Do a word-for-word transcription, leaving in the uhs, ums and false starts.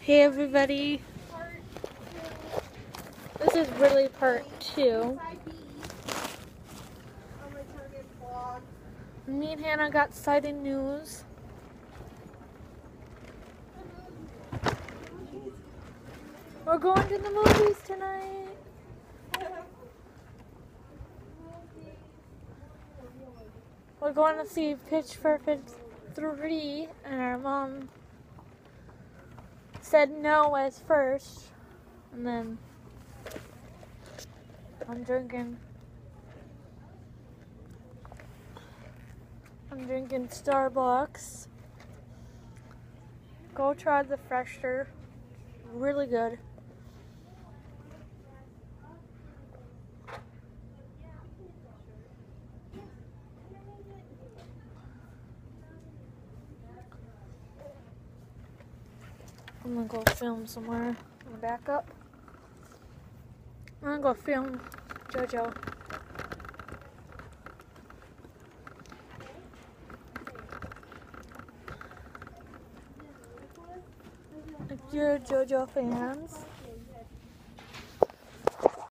Hey everybody, this is really part two. Me and Hannah got exciting news. We're going to the movies tonight. We're going to see Pitch Perfect three, and our mom said no as first, and then I'm drinking. I'm drinking Starbucks. Go try the Fresher. Really good. I'm gonna go film somewhere. I'm gonna back up. I'm gonna go film JoJo. If you're JoJo fans,